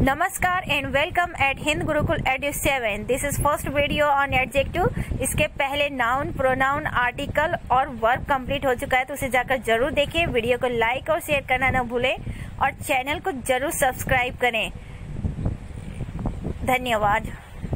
नमस्कार and welcome at Hind Gurukul edu 7। This is first video on adjective. इसके पहले noun, pronoun, article और verb complete हो चुका है, तो उसे जाकर जरूर देखें। वीडियो को लाइक और शेयर करना न भूलें और चैनल को जरूर सब्सक्राइब करें। धन्यवाद।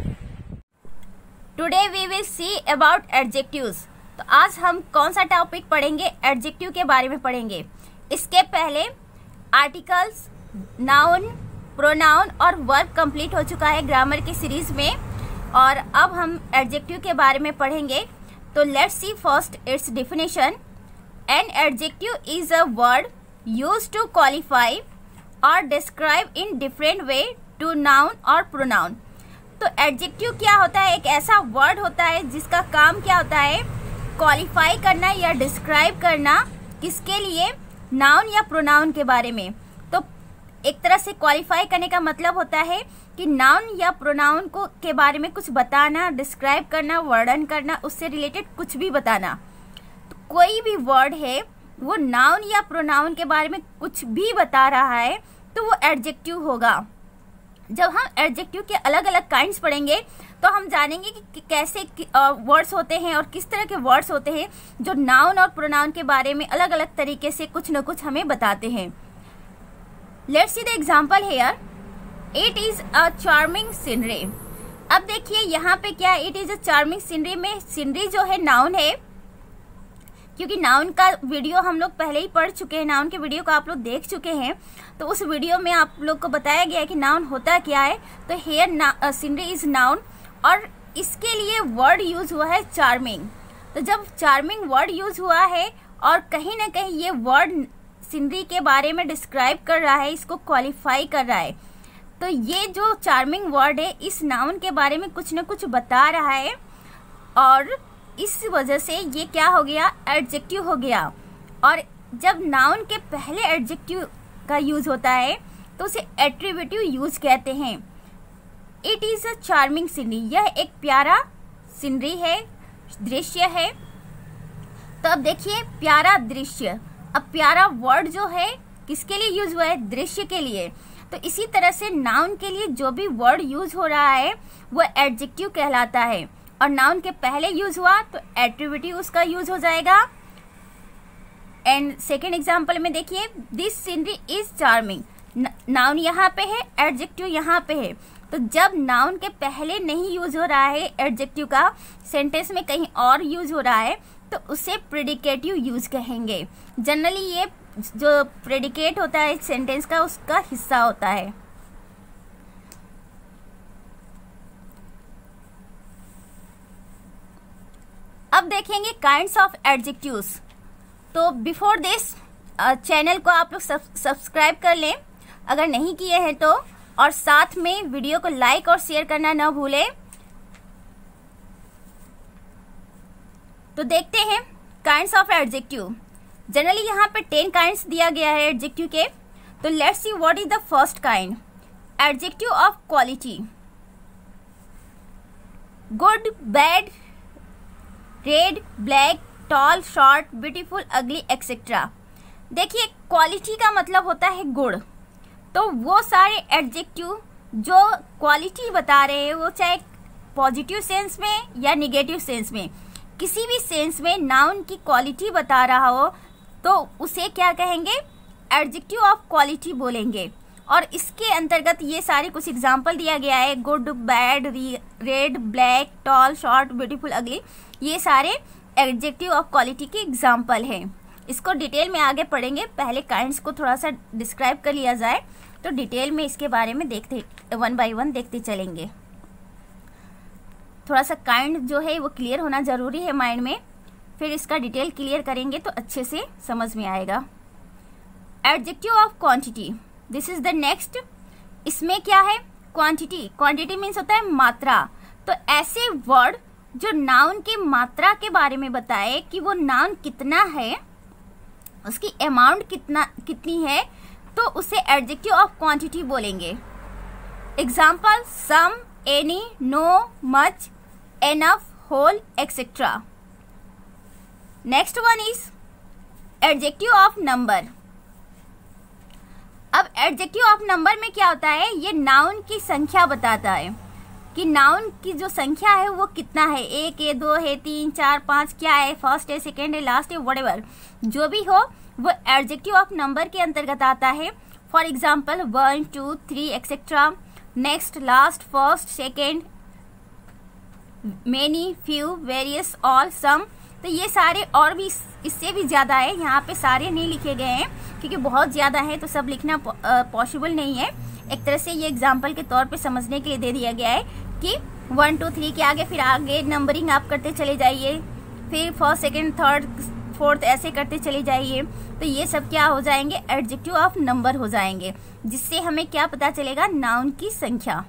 Today we will see about adjectives. तो आज हम कौन सा टॉपिक पढ़ेंगे? एडजेक्टिव के बारे में पढ़ेंगे। इसके पहले आर्टिकल्स, नाउन, प्रोनाउन और वर्ब कंप्लीट हो चुका है ग्रामर की सीरीज में, और अब हम एडजेक्टिव के बारे में पढ़ेंगे। तो let's see first its definition. An adjective is a word used to qualify or describe in different way to noun or pronoun. तो एडजेक्टिव क्या होता है? एक ऐसा वर्ड होता है जिसका काम क्या होता है? क्वालिफाई करना या डिस्क्राइब करना। किसके लिए? नाउन या प्रोनाउन के बारे में। तो एक तरह से क्वालिफाई करने का मतलब होता है कि नाउन या प्रोनाउन को के बारे में कुछ बताना, डिस्क्राइब करना, वर्णन करना, उससे रिलेटेड कुछ भी बताना। तो कोई भी वर्ड है वो नाउन या प्रोनाउन के बारे में कुछ भी बता रहा है तो वो एडजेक्टिव होगा। जब हम एडजेक्टिव के अलग अलग काइंड्स पढ़ेंगे तो हम जानेंगे कि कैसे वर्ड्स होते हैं और किस तरह के वर्ड्स होते हैं जो नाउन और प्रोनाउन के बारे में अलग अलग तरीके से कुछ न कुछ हमें बताते हैं। Let's see the example here. It is a charming scenery. अब देखिए यहाँ पे क्या, it is a charming scenery में सीनरी जो है नाउन है, क्योंकि नाउन का वीडियो हम लोग पहले ही पढ़ चुके हैं। नाउन के वीडियो को आप लोग देख चुके हैं, तो उस वीडियो में आप लोग को बताया गया है कि नाउन होता क्या है। तो हेयर सीनरी इज नाउन, और इसके लिए वर्ड यूज हुआ है चार्मिंग। तो जब चार्मिंग वर्ड यूज हुआ है और कहीं ना कहीं ये वर्ड सीनरी के बारे में डिस्क्राइब कर रहा है, इसको क्वालिफाई कर रहा है, तो ये जो चार्मिंग वर्ड है इस नाउन के बारे में कुछ न कुछ बता रहा है, और इस वजह से ये क्या हो गया? एडजेक्टिव हो गया। और जब नाउन के पहले एडजेक्टिव का यूज होता है तो उसे एट्रीब्यूटिव यूज कहते हैं। It is a charming scenery, यह एक प्यारा सीनरी है, दृश्य है। तो अब देखिए प्यारा दृश्य, अब प्यारा वर्ड जो है किसके लिए यूज हुआ है? दृश्य के लिए। तो इसी तरह से नाउन के लिए जो भी वर्ड यूज हो रहा है वो एडजेक्टिव कहलाता है, और नाउन के पहले यूज हुआ तो एट्रीब्यूटिव उसका यूज हो जाएगा। एंड सेकेंड एग्जाम्पल में देखिए, this scenery is charming. Noun यहाँ पे है, एडजेक्टिव यहाँ पे है। तो जब नाउन के पहले नहीं यूज हो रहा है एडजेक्टिव का, सेंटेंस में कहीं और यूज हो रहा है, तो उसे प्रेडिकेटिव यूज कहेंगे। जनरली ये जो प्रेडिकेट होता है सेंटेंस का, उसका हिस्सा होता है। अब देखेंगे काइंड्स ऑफ एडजेक्टिव्स। तो बिफोर दिस चैनल को आप लोग सब्सक्राइब कर लें अगर नहीं किए हैं तो, और साथ में वीडियो को लाइक और शेयर करना न भूलें। तो देखते हैं काइंड्स ऑफ एडजेक्टिव। जनरली यहाँ पे 10 काइंड्स दिया गया है एडजेक्टिव के। तो let's see what is the first kind. Adjective of quality. Good, bad, red, black, tall, short, beautiful, ugly, etcetera. देखिए क्वालिटी का मतलब होता है गुण। तो वो सारे एडजेक्टिव जो क्वालिटी बता रहे हैं, वो चाहे पॉजिटिव सेंस में या निगेटिव सेंस में, किसी भी सेंस में नाउन की क्वालिटी बता रहा हो तो उसे क्या कहेंगे? एडजेक्टिव ऑफ क्वालिटी बोलेंगे। और इसके अंतर्गत ये सारे कुछ एग्जाम्पल दिया गया है। Good, bad, red, black, tall, short, beautiful, ugly, ये सारे एडजेक्टिव ऑफ क्वालिटी के एग्जाम्पल हैं। इसको डिटेल में आगे पढ़ेंगे, पहले काइंड्स को थोड़ा सा डिस्क्राइब कर लिया जाए तो डिटेल में इसके बारे में देखते, वन बाय वन देखते चलेंगे। थोड़ा सा काइंड जो है वो क्लियर होना जरूरी है माइंड में, फिर इसका डिटेल क्लियर करेंगे तो अच्छे से समझ में आएगा। Adjective of quantity, this is the next. इसमें क्या है? क्वांटिटी। क्वांटिटी मीन्स होता है मात्रा। तो ऐसे वर्ड जो नाउन की मात्रा के बारे में बताए कि वो नाउन कितना है, उसकी अमाउंट कितनी है, तो उसे एडजेक्टिव ऑफ क्वांटिटी बोलेंगे। Example, some, any, no, much, enough, whole, etc. Next one is adjective of number. अब एडजेक्टिव ऑफ नंबर में क्या होता है, ये नाउन की संख्या बताता है कि नाउन की जो संख्या है वो कितना है, 1 है, 2 है, 3, 4, 5, क्या है, फर्स्ट है, सेकेंड है, लास्ट है, व्हाटएवर जो भी हो वो एडजेक्टिव ऑफ नंबर के अंतर्गत आता है। For example 1, 2, 3 etcetera, next, last, first, second, many, few, various, all, some. तो ये सारे और भी इससे भी ज़्यादा है, यहाँ पे सारे नहीं लिखे गए हैं क्योंकि बहुत ज़्यादा है तो सब लिखना पॉसिबल नहीं है। एक तरह से ये एग्जाम्पल के तौर पे समझने के लिए दे दिया गया है कि 1, 2, 3 के आगे फिर आगे नंबरिंग आप करते चले जाइए, फिर फर्स्ट, सेकेंड, थर्ड, फोर्थ ऐसे करते चले जाइए। तो ये सब क्या हो जाएंगे, एडजेक्टिव ऑफ नंबर हो जाएंगे, जिससे हमें क्या पता चलेगा, नाउन की संख्या।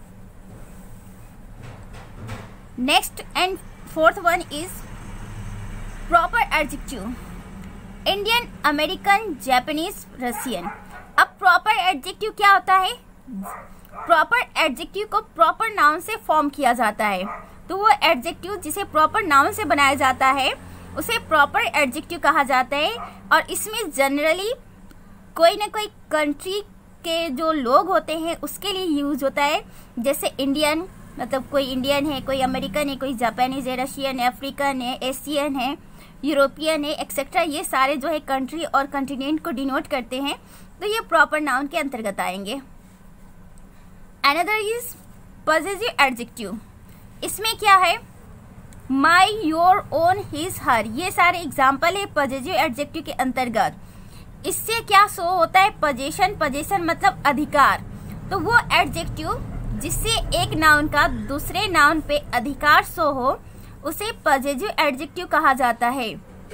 Next and fourth one is proper adjective, Indian, American, Japanese, Russian. अब प्रॉपर एडजेक्टिव क्या होता है, प्रॉपर एडजेक्टिव को प्रॉपर नाउन से फॉर्म किया जाता है। तो वो एडजेक्टिव जिसे प्रॉपर नाउन से बनाया जाता है उसे प्रॉपर एडजेक्टिव कहा जाता है। और इसमें जनरली कोई ना कोई कंट्री के जो लोग होते हैं उसके लिए यूज होता है। जैसे इंडियन मतलब कोई इंडियन है, कोई अमेरिकन है, कोई जापानीज है, रशियन है, अफ्रीकन है, एशियन है, यूरोपियन है, एक्सेट्रा। ये सारे जो है कंट्री और कॉन्टिनेंट को डिनोट करते हैं, तो ये प्रॉपर नाउन के अंतर्गत आएंगे। अनदर इज पॉसेसिव एडजेक्टिव, इसमें क्या है, my, your, own, his, her, ये सारे एग्जाम्पल है पॉसेसिव एडजेक्टिव के अंतर्गत। इससे क्या शो होता है, पोजेशन, पोजेशन मतलब अधिकार। तो वो एडजेक्टिव जिससे एक नाउन का दूसरे नाउन पे अधिकार शो हो उसे पॉसेसिव एडजेक्टिव कहा जाता है।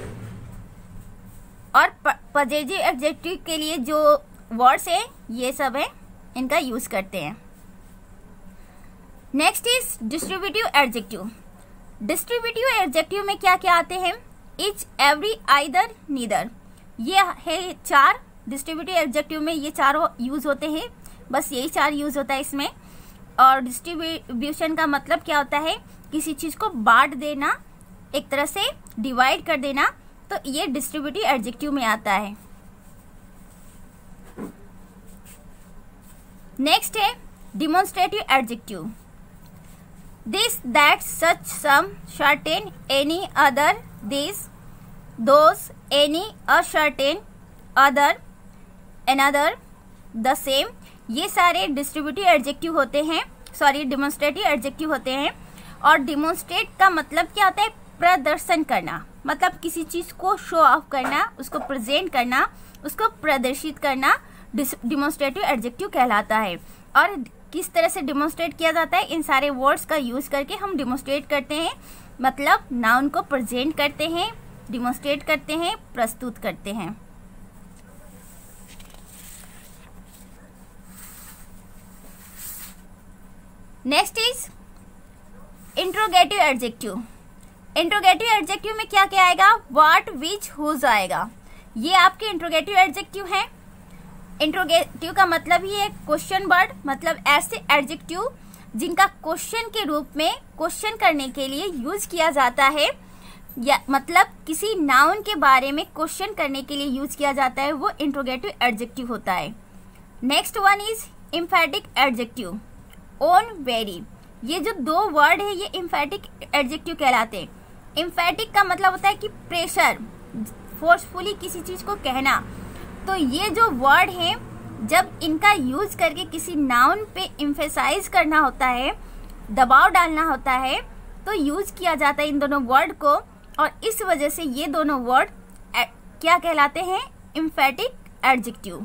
और पॉसेसिव एडजेक्टिव के लिए जो वर्ड्स है ये सब है, इनका यूज करते हैं। Next is distributive adjective. Distributive adjective में क्या क्या आते हैं, इच, एवरी, आइदर, नीदर। ये है 4 डिस्ट्रीब्यूटिव एडजेक्टिव में, ये चारों यूज होते हैं, बस यही 4 यूज होता है इसमें। और डिस्ट्रीब्यूशन का मतलब क्या होता है, किसी चीज को बांट देना, एक तरह से डिवाइड कर देना, तो ये डिस्ट्रीब्यूटिव एडजेक्टिव में आता है। नेक्स्ट है demonstrative adjective, this, that, such, some, certain, any, other, this, those, any, a certain, other, another, the same. ये सारे डिस्ट्रीब्यूटिव एडजेक्टिव होते हैं, सॉरी डिमॉन्स्ट्रेटिव एडजेक्टिव होते हैं। और डिमॉन्स्ट्रेट का मतलब क्या होता है, प्रदर्शन करना, मतलब किसी चीज को शो ऑफ करना, उसको प्रेजेंट करना, उसको प्रदर्शित करना डिमॉन्स्ट्रेटिव एडजेक्टिव कहलाता है। और किस तरह से डिमॉन्स्ट्रेट किया जाता है, इन सारे वर्ड्स का यूज करके हम डिमॉन्स्ट्रेट करते हैं, मतलब नाउन को प्रेजेंट करते हैं, डिमॉन्स्ट्रेट करते हैं, प्रस्तुत करते हैं। Next is interrogative adjective. Interrogative adjective में क्या क्या आएगा, व्हाट, विच, हुज आएगा। ये आपके इंट्रोगेटिव एडजेक्टिव हैं। इंट्रोगेटिव का मतलब ही है क्वेश्चन वर्ड, मतलब ऐसे एडजेक्टिव जिनका क्वेश्चन के रूप में क्वेश्चन करने के लिए यूज किया जाता है, या मतलब किसी नाउन के बारे में क्वेश्चन करने के लिए यूज किया जाता है, वो इंट्रोगेटिव एडजेक्टिव होता है। Next one is emphatic adjective, own, very. ये जो 2 वर्ड है ये एम्फैटिक एडजेक्टिव कहलाते हैं। एम्फैटिक का मतलब होता है कि प्रेशर, फोर्सफुली किसी चीज को कहना। तो ये जो वर्ड है, जब इनका यूज करके किसी नाउन पे एम्फेसाइज करना होता है, दबाव डालना होता है, तो यूज किया जाता है इन दोनों वर्ड को। और इस वजह से ये दोनों वर्ड क्या कहलाते हैं, emphatic adjective.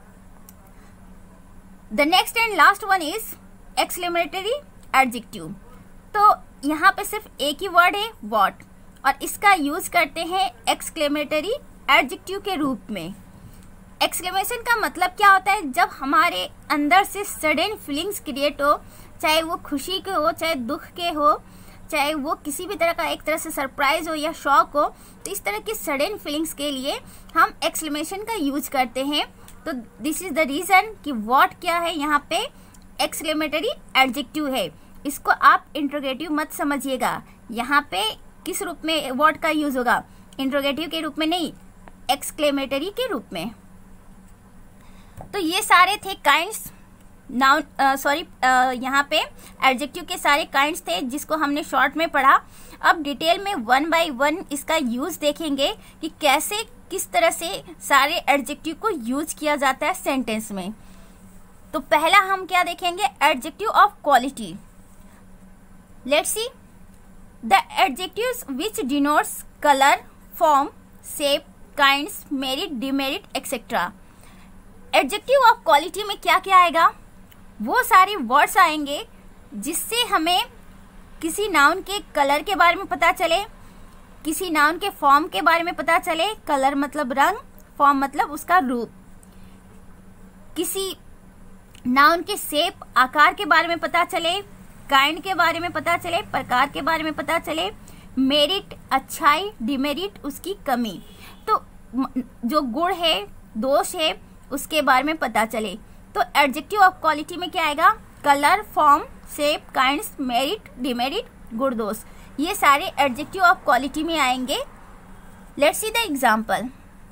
The next and last one is exclamatory adjective. तो यहाँ पे सिर्फ एक ही वर्ड है, व्हाट, और इसका यूज करते हैं एक्सक्लेमेटरी एडजेक्टिव के रूप में। एक्सक्लेमेशन का मतलब क्या होता है, जब हमारे अंदर से सडन फीलिंग्स क्रिएट हो, चाहे वो खुशी के हो, चाहे दुख के हो, चाहे वो किसी भी तरह का एक तरह से सरप्राइज हो या शॉक हो, तो इस तरह की सडन फीलिंग्स के लिए हम एक्सक्लेमेशन का यूज करते हैं। तो दिस इज द रीजन कि व्हाट क्या है, यहाँ पे एक्सक्लेमेटरी एडजेक्टिव है। इसको आप इंट्रोगेटिव मत समझिएगा, यहाँ पे किस रूप में व्हाट का यूज होगा, इंट्रोगेटिव के रूप में नहीं, एक्सक्लेमेटरी के रूप में। तो ये सारे थे काइंड्स, नाउन यहाँ पे एडजेक्टिव के सारे काइंड्स थे जिसको हमने शॉर्ट में पढ़ा। अब डिटेल में 1 बाय 1 इसका यूज देखेंगे कि कैसे किस तरह से सारे एडजेक्टिव को यूज किया जाता है सेंटेंस में। तो पहला हम क्या देखेंगे, adjective of quality. Let's see the adjectives which denotes colour, form, shape, kinds, merit, demerit etcetera. Adjective of quality में क्या क्या आएगा, वो सारे वर्ड्स आएंगे जिससे हमें किसी नाउन के कलर के बारे में पता चले, किसी नाउन के फॉर्म के बारे में पता चले, कलर मतलब रंग, फॉर्म मतलब उसका रूप, किसी नाउन के शेप आकार के बारे में पता चले, काइंड के बारे में पता चले, प्रकार के बारे में पता चले, मेरिट अच्छाई, डिमेरिट उसकी कमी, तो जो गुण है, दोष है, उसके बारे में पता चले। तो एडजेक्टिव ऑफ क्वालिटी में क्या आएगा, colour, form, shape, kinds, merit, demerit, गुण, दोष, ये सारे एडजेक्टिव ऑफ क्वालिटी में आएंगे। Let's see the example.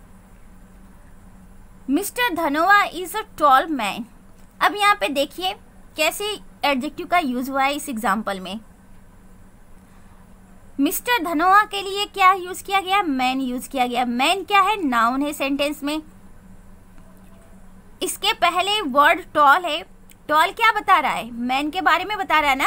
Mister Dhanoa is a tall man. अब यहाँ पे देखिए कैसे एडजेक्टिव का यूज हुआ है इस एग्जांपल में। मिस्टर धनोआ के लिए क्या यूज किया गया, मैन यूज किया गया। मैन क्या है, नाउन है सेंटेंस में। इसके पहले वर्ड टॉल है। टॉल क्या बता रहा है, मैन के बारे में बता रहा है ना।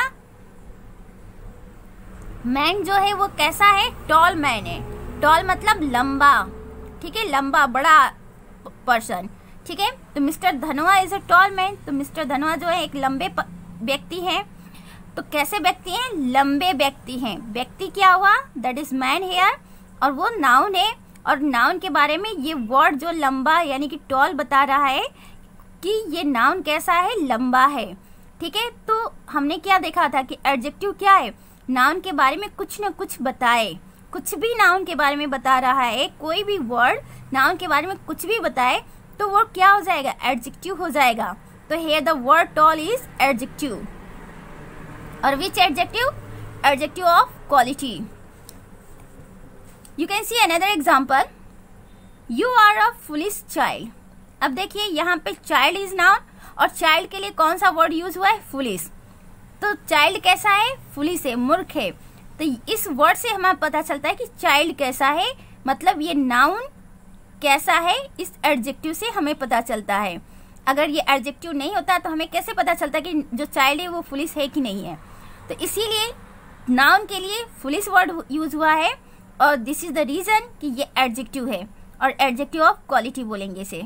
मैन जो है वो कैसा है, टॉल मैन है। टॉल मतलब लंबा, ठीक है, लंबा बड़ा पर्सन, ठीक है। तो mister Dhanoa is a tall man, तो मिस्टर धनोआ जो है एक लंबे व्यक्ति हैं। तो कैसे व्यक्ति हैं, लंबे व्यक्ति हैं। व्यक्ति क्या हुआ, दैट इज मैन हेयर, और वो नाउन है। और नाउन के बारे में ये वर्ड जो लंबा यानी कि टॉल बता रहा है कि ये नाउन कैसा है, लंबा है, ठीक है। तो हमने क्या देखा था कि एडजेक्टिव क्या है, नाउन के बारे में कुछ न कुछ बताए। कुछ भी नाउन के बारे में बता रहा है, कोई भी वर्ड नाउन के बारे में कुछ भी बताए तो वो क्या हो जाएगा, एडजेक्टिव हो जाएगा। तो here the word tall is adjective. और which adjective, adjective of quality. You can see another example. You are a foolish child. अब देखिए यहाँ पे child is noun और child के लिए कौन सा वर्ड यूज हुआ है, foolish। तो child कैसा है, foolish है, मूर्ख है। तो इस वर्ड से हमें पता चलता है कि child कैसा है, मतलब ये नाउन कैसा है, इस एडजेक्टिव से हमें पता चलता है। अगर ये एडजेक्टिव नहीं होता तो हमें कैसे पता चलता कि जो child है वो foolish है कि नहीं है। तो इसीलिए नाउन के लिए foolish वर्ड यूज हुआ है और दिस इज द रीजन कि ये एडजेक्टिव है और एडजेक्टिव ऑफ क्वालिटी बोलेंगे इसे।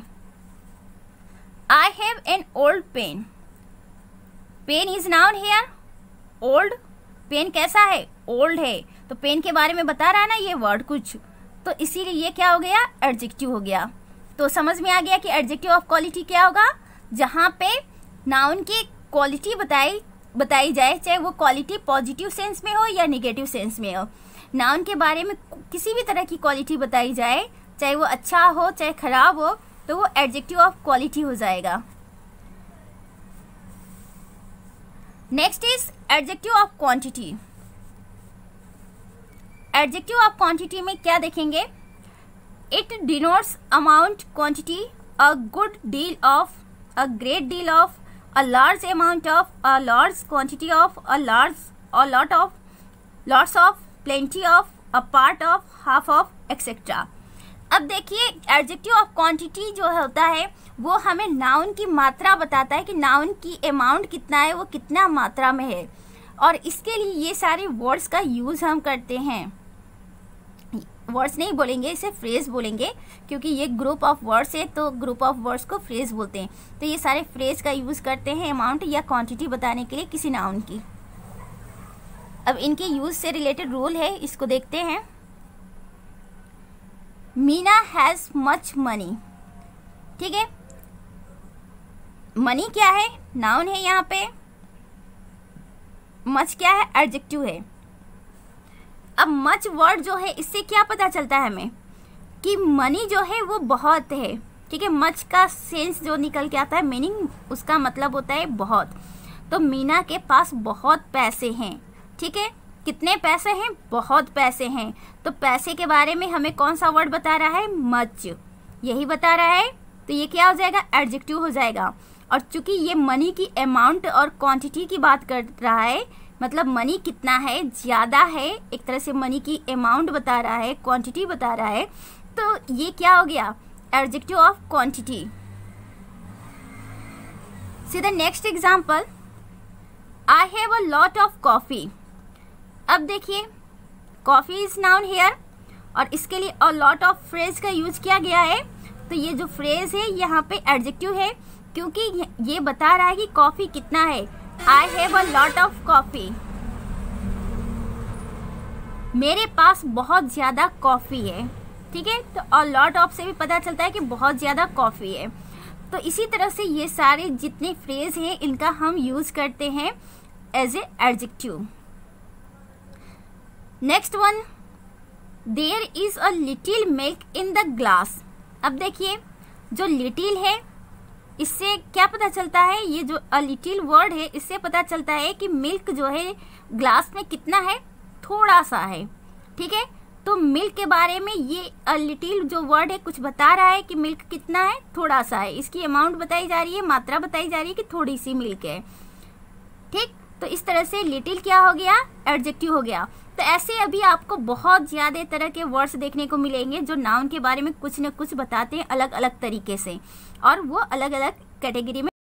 I have an old pen. Pen is noun here, old, pen कैसा है, ओल्ड है। तो पेन के बारे में बता रहा है ना ये वर्ड कुछ, तो इसीलिए ये क्या हो गया, एडजेक्टिव हो गया। तो समझ में आ गया कि एडजेक्टिव ऑफ क्वालिटी क्या होगा, जहाँ पे नाउन की क्वालिटी बताई जाए, चाहे वो क्वालिटी पॉजिटिव सेंस में हो या निगेटिव सेंस में हो। नाउन के बारे में किसी भी तरह की क्वालिटी बताई जाए, चाहे वो अच्छा हो चाहे खराब हो, तो वो एडजेक्टिव ऑफ क्वालिटी हो जाएगा। Next is adjective of quantity. Adjective of quantity में क्या देखेंगे, it denotes amount, quantity, a good deal of, a great deal of, a large amount of, a large quantity of, a large or lot of, lots of, plenty of, a part of, half of, etcetera. अब देखिए adjective of quantity जो होता है वो हमें noun की मात्रा बताता है कि नाउन की अमाउंट कितना है, वो कितना मात्रा में है, और इसके लिए ये सारे वर्ड्स का यूज हम करते हैं। वर्ड्स नहीं बोलेंगे, इसे फ्रेज बोलेंगे, क्योंकि ये ग्रुप ऑफ वर्ड्स है तो ग्रुप ऑफ वर्ड्स को फ्रेज बोलते हैं। तो ये सारे फ्रेज का यूज करते हैं अमाउंट या क्वांटिटी बताने के लिए किसी नाउन की। अब इनके यूज से रिलेटेड रूल है, इसको देखते हैं। मीना हैज मच मनी, ठीक है, मनी क्या है, नाउन है, यहाँ पे मच क्या है, एडजेक्टिव है। अब मच वर्ड जो है इससे क्या पता चलता है हमें कि मनी जो है वो बहुत है, ठीक है। मच का सेंस जो निकल के आता है, मीनिंग उसका मतलब होता है बहुत। तो मीना के पास बहुत पैसे हैं, ठीक है। कितने पैसे हैं, बहुत पैसे हैं। तो पैसे के बारे में हमें कौन सा वर्ड बता रहा है, मच, यही बता रहा है। तो ये क्या हो जाएगा, एडजेक्टिव हो जाएगा। और चूंकि ये मनी की अमाउंट और क्वांटिटी की बात कर रहा है, मतलब मनी कितना है, ज़्यादा है, एक तरह से मनी की अमाउंट बता रहा है, क्वांटिटी बता रहा है, तो ये क्या हो गया, adjective of quantity. See the next example, I have a lot of coffee. अब देखिए, कॉफ़ी इज नाउन हेयर और इसके लिए अ लॉट ऑफ फ्रेज का यूज किया गया है। तो ये जो फ्रेज है यहाँ पे एडजेक्टिव है, क्योंकि ये बता रहा है कि कॉफ़ी कितना है। I have a lot of coffee, मेरे पास बहुत ज़्यादा कॉफ़ी है। ठीक है, तो अ लॉट ऑफ से भी पता चलता है कि बहुत ज़्यादा कॉफ़ी है। तो इसी तरह से ये सारे जितने फ्रेज हैं इनका हम यूज करते हैं as a adjective. Next one, there is a little milk in the glass. अब देखिए, जो लिटिल है इससे क्या पता चलता है, ये जो अ लिटिल वर्ड है इससे पता चलता है कि मिल्क जो है ग्लास में कितना है, थोड़ा सा है। ठीक है, तो मिल्क के बारे में ये अ लिटिल जो वर्ड है कुछ बता रहा है कि मिल्क कितना है, थोड़ा सा है। इसकी अमाउंट बताई जा रही है, मात्रा बताई जा रही है कि थोड़ी सी मिल्क है। ठीक, तो इस तरह से लिटिल क्या हो गया, एडजेक्टिव हो गया। तो ऐसे अभी आपको बहुत ज़्यादा तरह के वर्ड्स देखने को मिलेंगे जो नाउन के बारे में कुछ न कुछ बताते हैं अलग अलग तरीके से, और वो अलग अलग कैटेगरी में